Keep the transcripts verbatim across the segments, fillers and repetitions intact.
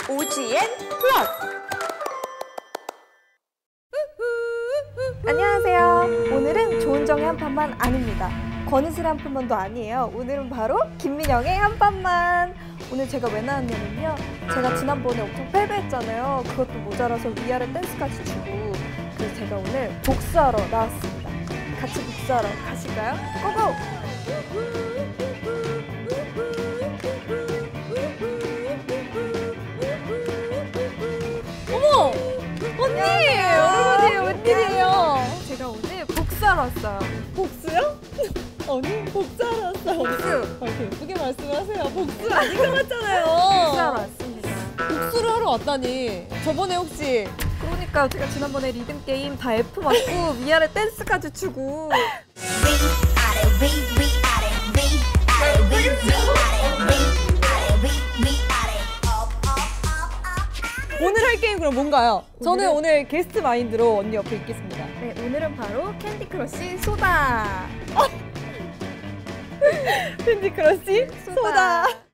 오지엔 플러스! 안녕하세요. 오늘은 조은정의 한 판만 아닙니다. 권은슬의 한 판만도 아니에요. 오늘은 바로 김민영의 한 판만. 오늘 제가 왜 나왔냐면요, 제가 지난번에 엄청 패배했잖아요. 그것도 모자라서 위아래 댄스까지 주고, 그래서 제가 오늘 복수하러 나왔습니다. 같이 복수하러 가실까요? 고고! 어머! 언니! 오랜만이에요. 웬일이에요? 제가 오늘 복수하러 왔어요. 복수요? 언니 복수하러 왔어요. 복수! 아, 이렇게 예쁘게 말씀하세요. 복수 아닌 것 같잖아요. 복수하러 왔습니다. 복수를 하러 왔다니. 저번에 혹시 그러니까 제가 지난번에 리듬게임 다 F 맞고 위아래 댄스까지 추고 오늘 할 게임 그럼 뭔가요? 오늘은- 저는 오늘 게스트 마인드로 언니 옆에 있겠습니다. 네, 오늘은 바로 캔디 크러쉬 소다! 캔디 크러쉬 소다. 소다.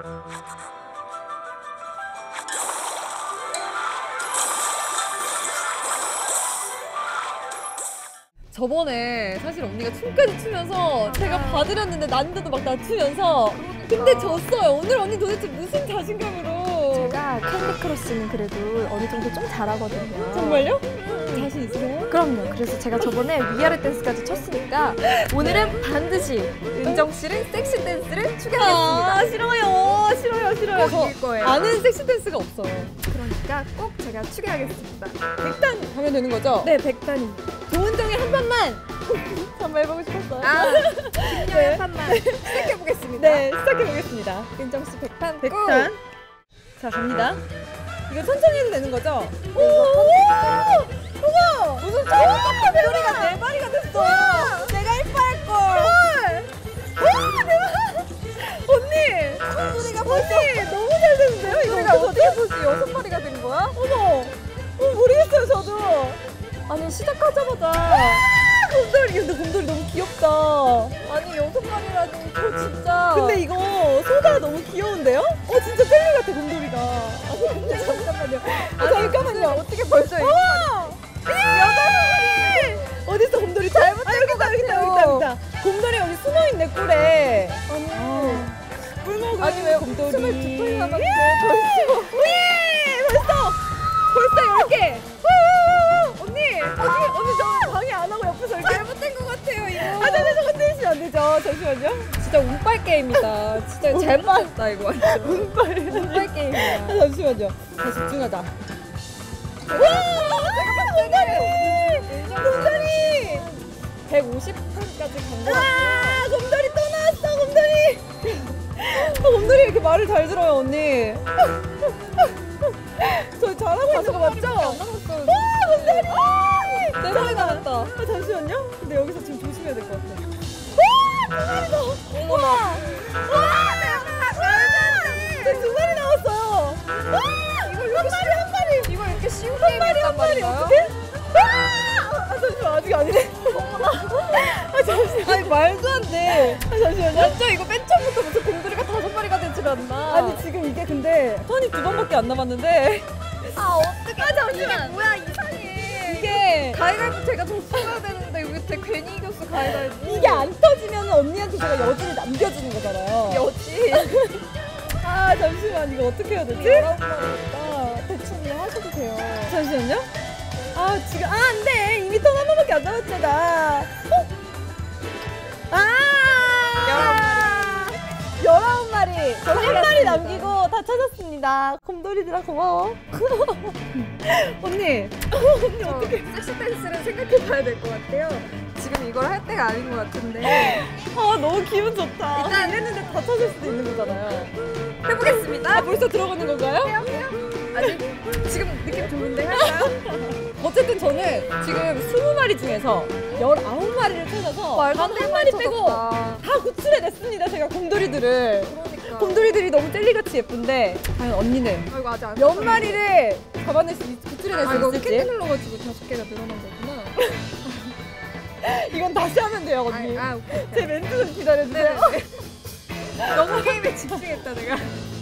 저번에 사실 언니가 춤까지 추면서 맞아요. 제가 봐드렸는데 난이도도 막 낮추면서 근데 졌어요. 오늘 언니 도대체 무슨 자신감으로? 제가 캔디 크러쉬는 그래도 어느 정도 좀 잘하거든요. 정말요? 자신 있으세요? 그럼요. 그래서 제가 저번에 위아래 댄스까지 췄으니까 오늘은 반드시 은정 씨를 섹시 댄스를 추게 하겠습니다. 아 싫어요. 싫어요. 싫어요. 꼭 이길 거예요. 아는 섹시 댄스가 없어요. 그러니까 꼭 제가 추게 하겠습니다. 백단 가면 되는 거죠? 네, 백단입니다. 조은정의 한 번만 한번 해보고 싶었어요. 아, 김영의 한 판만 시작해보겠습니다. 네, 시작해보겠습니다. 은정 씨 백판 백단. 자, 갑니다. 이거 천천히 해도 되는 거죠? 오! 우와! 무슨 소리가 네 마리가 됐어! 내가 이뻐할걸! 헐! 와, 대박! 언니! 소리가 언니! 너무 잘 되는데요? 이거 소리가 어떡하지? 어떻게 보지? 여섯 마리가 된 거야? 어머! 어, 모르겠어요, 저도. 아니, 시작하자마자 곰돌이, 근데 곰돌이 너무 귀엽다. 아니, 여섯 마리라니 저 진짜 근데 이거 소다 너무 귀여운데요? 어, 진짜 젤리 같아, 곰돌이가. 아, 근데 잠깐만요. 아, 잠깐만요. 어떻게 벌써 이거 와! 여덟 마리! 어딨어, 곰돌이? 잘못 아, 여기 있다, 여기 있다, 여기 있다, 여기 있다. 곰돌이 여기 숨어있네, 꿀에. 아니, 꿀 먹은 아니 왜 곰돌이. 스물두 털 남았는데 벌써 예! 벌써! 벌써 열 개! 언니! 언니, 언니 저 방해 안 하고 옆에서 이렇게. 잘못된 것 같아요 이거. 아, 잠깐만, 흔들리시면 안 되죠. 잠시만요. 진짜 운빨 게임이다. 진짜 운빨. 잘못했다 이거 완전. 운빨. 운빨 게임이야. 아, 잠시만요. 자, 집중하자. 와! 곰돌이! 곰돌이! 백오십 판까지 간 거 같아. 아, 곰돌이 또 나왔어, 곰돌이! 아, 곰돌이 이렇게 말을 잘 들어요, 언니. 저 잘하고 있는 거 맞죠? 안 남았어. 와, 곰돌이! 네 마리 남았다. 아, 잠시만요. 근데 여기서 지금 조심해야 될 것 같아. 와, 곰돌이다! 어머나. 와, 대박! 저 두 마리 나왔어요. 와, 이걸 한 이렇게 마리, 한 마리! 이거 이렇게 쉬운 한 마리, 게임이었단 한 마리, 말인가요? 어떡해? 아! 아, 잠시만, 아직 아니네. 아, 잠시만. 아니 말도 안 돼. 아, 잠시만요. 완전 이거 맨 처음부터 무슨 곰돌이가 다섯 마리가 된 줄 알았나? 아니, 지금 이게 근데 턴이 두 번밖에 안 남았는데. 아 어떻게? 아 잠시만. 이게 뭐야 이상해. 이게 가위바위보 제가 줬어야 되는데 왜 제가 괜히 이겼어 가위바위보. 이게 안 터지면 언니한테 제가 여지를 남겨주는 거잖아요. 여지. 아, 잠시만. 이거 어떻게 해야 되지? 열아홉 마리니까 대충 그냥 하셔도 돼요. 잠시만요. 아, 지금, 아, 안 돼. 이미 턴 한 번밖에 안 남았잖아. 어? 아! 열아홉 마리. 저 한 마리 남기고 다 찾았습니다. 곰돌이들아, 고마워. 언니. 언니, 저 어떡해. 섹시 댄스를 생각해봐야 될 것 같아요. 지금 이걸 할 때가 아닌 것 같은데 아, 너무 기분 좋다. 일단 이랬는데 다 찾을 수도 있는 거잖아요. 해보겠습니다. 아, 벌써 들어가는 건가요? 해요 해요. 아직 지금 느낌 좋은데 할까요? 어쨌든 저는 지금 스무 마리 중에서 열아홉 마리를 찾아서 말도 단 안 한 되는 마리 거 빼고 찾았다. 다 구출해냈습니다. 제가 곰돌이들을. 그러니까. 곰돌이들이 너무 젤리같이 예쁜데 과연 언니는 아이고 아직 안 몇 마리를 잡아낼 수, 있- 구출해낼 아 수 이거 캔디 있을지. 눌러가지고 다섯 개가 늘어난 거구나. 이건 다시 하면 돼요, 언니. 아, 아 오케이. 제 멘트 좀 기다려주세요. 네네. 너무 게임에 집중했다 내가.